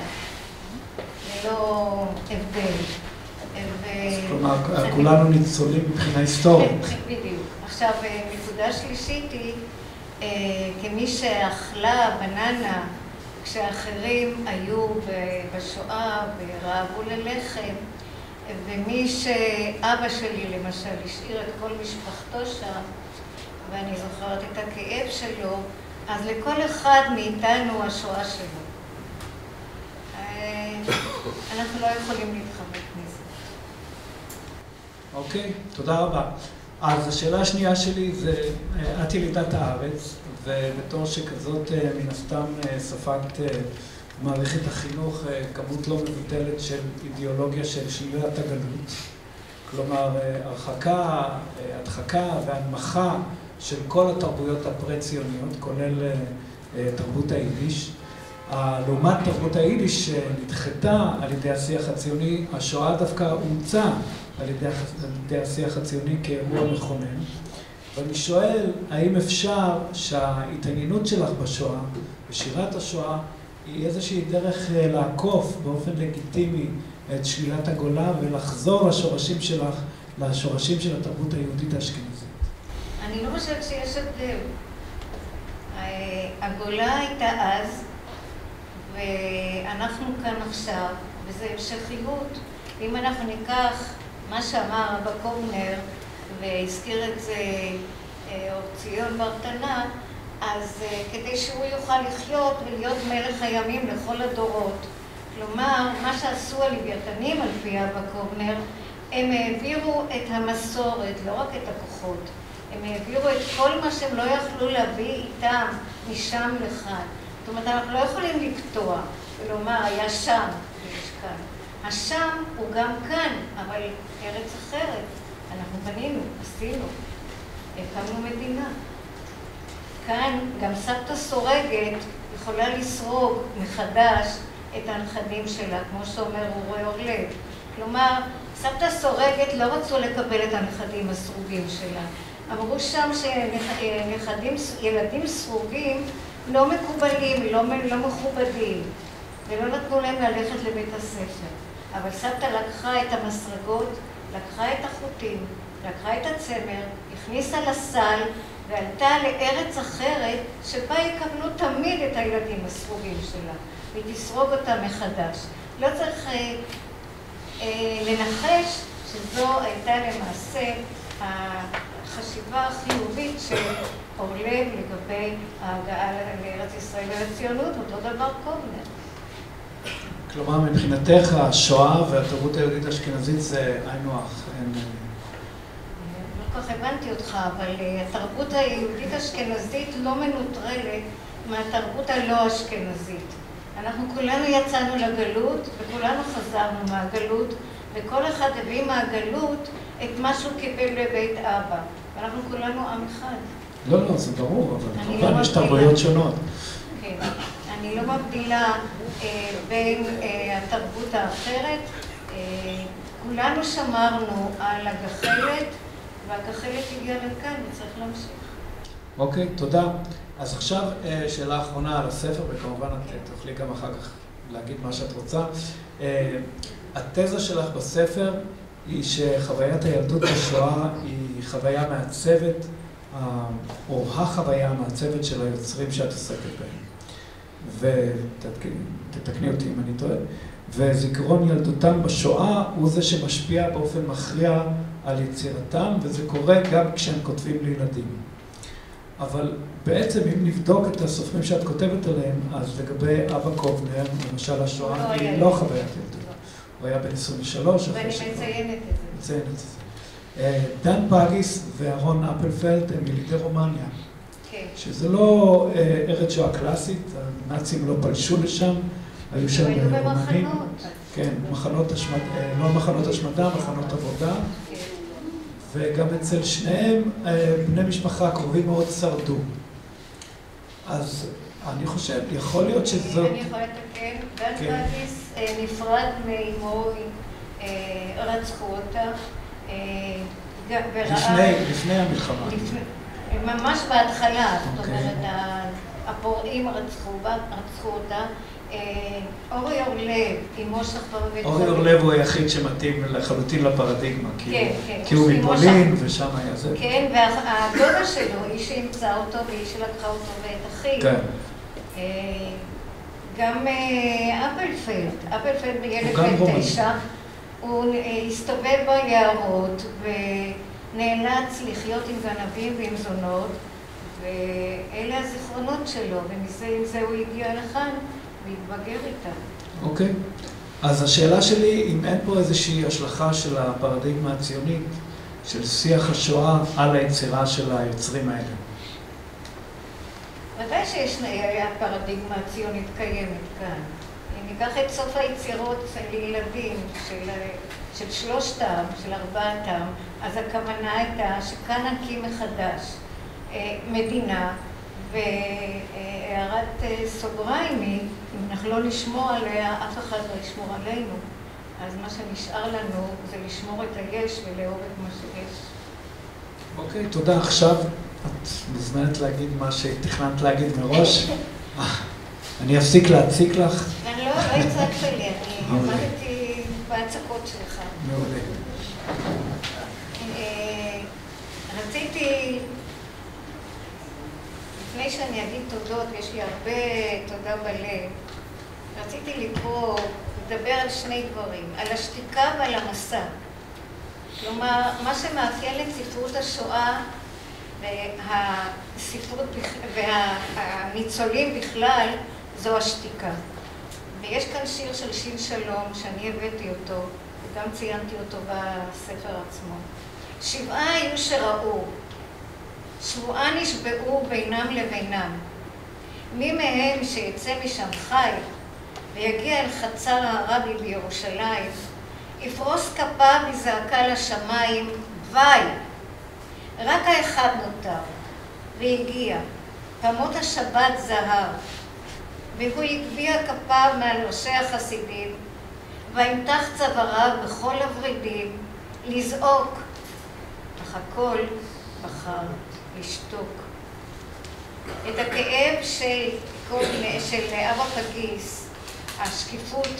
ללא הבדל. כלומר, כולנו ניצולים מבחינה היסטורית. בדיוק. עכשיו, נקודה שלישית היא, כמי שאכלה בננה כשאחרים היו בשואה ורעבו ללחם, ומי שאבא שלי למשל השאיר את כל משפחתו שם, ואני זוכרת את הכאב שלו, אז לכל אחד מאיתנו השואה שלו. אנחנו לא יכולים להתחמק מזה. אוקיי, תודה רבה. אז השאלה השנייה שלי זה, את ילידת הארץ, ובתור שכזאת מן הסתם ספגת מערכת החינוך כמות לא מבוטלת של אידיאולוגיה של שלילת הגלות. כלומר, הדחקה והנמכה של כל התרבויות הפרה-ציוניות, כולל תרבות היידיש. לעומת תרבות היידיש שנדחתה על ידי השיח הציוני, השואה דווקא אומצה על ידי השיח הציוני כאירוע מכונן. ואני שואל, האם אפשר שההתעניינות שלך בשואה, בשירת השואה, היא איזושהי דרך לעקוף באופן לגיטימי את שלילת הגולה ולחזור לשורשים שלך, לשורשים של התרבות היהודית האשכנזית? אני לא חושבת שיש הבדל. הגולה הייתה אז, ואנחנו כאן עכשיו, וזה המשכיות. אם אנחנו ניקח מה שאמר אבא קובנר, והזכיר את זה אור ציון ברטנה, אז כדי שהוא יוכל לחיות ולהיות מלך הימים לכל הדורות. כלומר, מה שעשו הלווייתנים על פי אבא קובנר, הם העבירו את המסורת, לא רק את הכוחות, הם העבירו את כל מה שהם לא יכלו להביא איתם משם לכאן. זאת אומרת, אנחנו לא יכולים לקטוע ולומר, היה שם ויש כאן. השם הוא גם כאן, אבל ארץ אחרת. אנחנו בנינו, עשינו, הקמנו מדינה. כאן גם סבתא סורגת יכולה לסרוג מחדש את הנכדים שלה, כמו שאומר אורי אורלב. כלומר, סבתא סורגת לא רצו לקבל את הנכדים הסרוגים שלה. אמרו שם שילדים סרוגים לא מקובלים, לא מכובדים, ולא נתנו להם ללכת לבית הספר. אבל סבתא לקחה את המסרגות, לקחה את החוטים, לקחה את הצמר, הכניסה לסל, ועלתה לארץ אחרת שבה יקבלו תמיד את הילדים הסרוגים שלה, והיא תסרוג אותם מחדש. לא צריך לנחש שזו הייתה למעשה החשיבה החיובית של אורלב לגבי ההגעה לארץ ישראל ולציונות, אותו דבר קובנר. כלומר, מבחינתך השואה והתרבות היהודית האשכנזית זה היינו הך. לא כך הבנתי אותך, אבל התרבות היהודית האשכנזית לא מנוטרלת מהתרבות הלא אשכנזית. אנחנו כולנו יצאנו לגלות וכולנו חזרנו מהגלות, וכל אחד הביא מהגלות את מה שהוא קיבל בבית אבא. ואנחנו כולנו עם אחד. לא, זה ברור, אבל כמובן יש תרבויות שונות. כן, אני לא מבדילה בין התרבות האחרת. כולנו שמרנו על הגחלת, והגחלת הגיעה לכאן וצריך להמשיך. אוקיי, תודה. אז עכשיו שאלה אחרונה על הספר, וכמובן את תוכלי גם אחר כך להגיד מה שאת רוצה. התזה שלך בספר היא שחוויית הילדות בשואה היא חוויה מעצבת, או החוויה המעצבת של היוצרים שאת עוסקת בהם. ותתקני אותי אם אני טועה. וזיכרון ילדותם בשואה הוא זה שמשפיע באופן מכריע על יצירתם, וזה קורה גם כשהם כותבים לילדים. אבל בעצם אם נבדוק את הסופרים שאת כותבת עליהם, אז לגבי אבא קובנר, למשל השואה, היא לא חוויית ילדות. הוא היה בן 23. ואני מציינת את זה. דן פגיס ואהרון אפלפלד הם ילידי רומניה. שזה לא ארץ שואה קלאסית, הנאצים לא פלשו לשם, היו שם רומנים. כן, לא מחנות השמדה, מחנות עבודה. וגם אצל שניהם בני משפחה קרובים מאוד שרדו. אז אני חושב, יכול להיות שזאת... אני יכולה לתקן, דן פטיס נפרד מאמו, רצחו אותה. לפני המלחמה. ממש בהתחלה, זאת אומרת, הפורעים רצחו אותה. אורי אורלב, אמו שכבה בבית חולים. אורי אורלב הוא היחיד שמתאים לחלוטין לפרדיגמה, כי הוא מפולין ושם היה זה. כן, והדודה שלו, היא שאימצה אותו והיא שלקחה אותו ואת אחיו. כן. גם אפלפלד בילד בן 9, הוא הסתובב ביערות ונאלץ לחיות עם גנבים ועם זונות, ואלה הזיכרונות שלו, ומזה הוא הגיע לכאן. להתבגר איתה. אוקיי. אז השאלה שלי, אם אין פה איזושהי השלכה של הפרדיגמה הציונית, של שיח השואה על היצירה של היוצרים האלה. ודאי שיש הפרדיגמה הציונית קיימת כאן. אם ניקח את סוף היצירות של ילדים, של שלושתם, של ארבעתם, אז הכוונה הייתה שכאן נקים מחדש מדינה, והערת סוגריים היא, אם אנחנו לא נשמור עליה, אף אחד לא ישמור עלינו. אז מה שנשאר לנו זה לשמור את היש ולאהוב את מה שיש. אוקיי, תודה. עכשיו את מוזמנת להגיד מה שתכננת להגיד מראש. אני אפסיק להציק לך. אני לא הצגת לי, אני עמדתי בהצקות שלך. מעולה. רציתי... לפני שאני אגיד תודות, יש לי הרבה תודה בלב, רציתי לדבר על שני דברים, על השתיקה ועל המסע. כלומר, מה שמאפיין את ספרות השואה והניצולים בכלל, זו השתיקה. ויש כאן שיר של שין שלום, שאני הבאתי אותו, וגם ציינתי אותו בספר עצמו. 7 היו שראו, 7 נשבעו בינם לבינם. מי מהם שיצא משם חי ויגיע אל חצר הרבי בירושלים, יפרוס כפיו וזעקה לשמיים, וי! רק האחד נותר, והגיע, פעמות השבת זהב, והוא הגביע כפיו מעל ראשי החסידים, וימתח צוואריו בכל הוורידים, לזעוק, אך הכל בחר לשתוק. את הכאב של אבא פגיס, השקיפות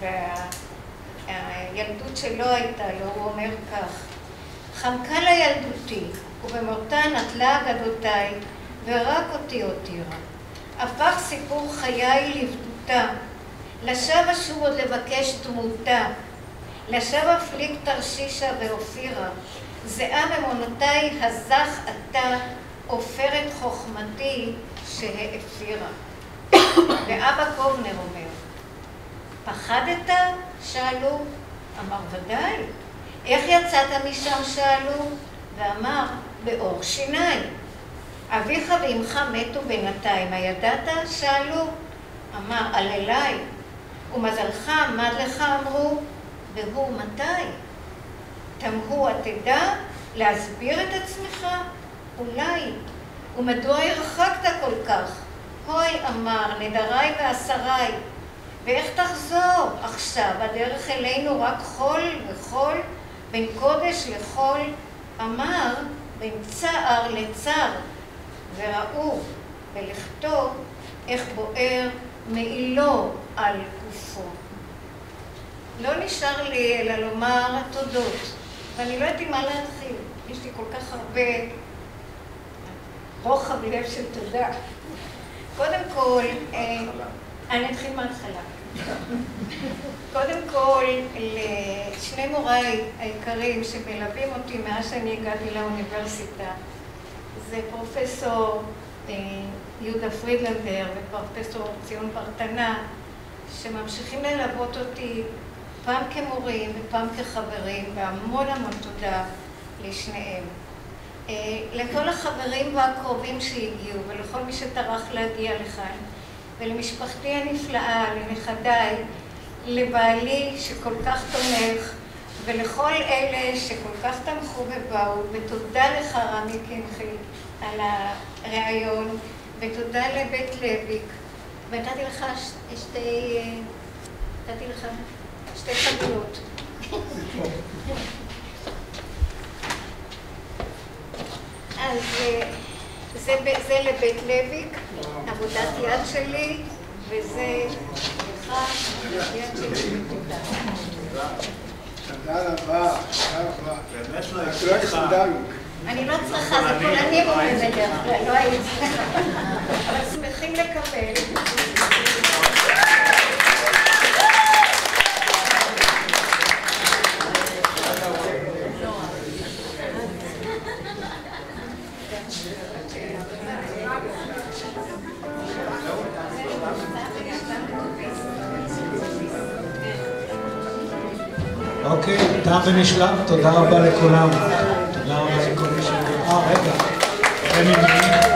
והילדות שלו הייתה לו, הוא אומר כך: חמקה לילדותי, ובמותה נטלה אגדותיי, ורק אותי הותירה. הפך סיפור חיי לבדותה, לשב אשוב עוד לבקש דמותה, לשב אפליג תרשישה ואופירה, זהה ממונותיי הזך עתה, עופרת חוכמתי שהאפירה. ואבא קובנר אומר, פחדת? שאלו. אמר, ודאי. איך יצאת משם? שאלו. ואמר, באור שיניי. אביך ואמך מתו בינתיים, הידעת? שאלו. אמר, על אליי. ומזלך עמד לך? אמרו. והוא מתי? תמהו, התדע להסביר את עצמך? אולי. ומדוע הרחקת כל כך? הוי, אמר, נדריי ועשריי. ואיך תחזור עכשיו? הדרך אלינו רק חול וחול, בין קודש לחול. אמר, בין צער לצער. וראו בלכתו איך בוער מעילו על גופו. לא נשאר לי אלא לומר תודות, ואני לא יודעת מה להתחיל. יש לי כל כך הרבה רוחב לב של תודה. קודם כל, אני אתחיל מההתחלה. קודם כל, לשני מוריי היקרים שמלווים אותי מאז שאני הגעתי לאוניברסיטה, זה פרופסור יהודה פרידלנדר ופרופסור ציון ברטנה, שממשיכים ללוות אותי פעם כמורים ופעם כחברים, והמון המון תודה לשניהם. לכל החברים והקרובים שהגיעו, ולכל מי שטרח להגיע לכאן, ולמשפחתי הנפלאה, לנכדיי, לבעלי שכל כך תומך, ולכל אלה שכל כך תמכו ובאו, ותודה לך רמי קמחי על הרעיון, ותודה לבית לויק, ונתתי לך שתי חבילות. אז זה לבית לויק, עבודת יד שלי, וזה לך, יד שלי. תודה רבה, תודה רבה. באמת לא הצליחה. אני לא צריכה, זה פולנים אומרים בדרך כלל, לא היית צריכה. אבל שמחים לקבל. אוקיי, תם ונשלם, תודה רבה לכולם. תודה רבה לכל מי רגע.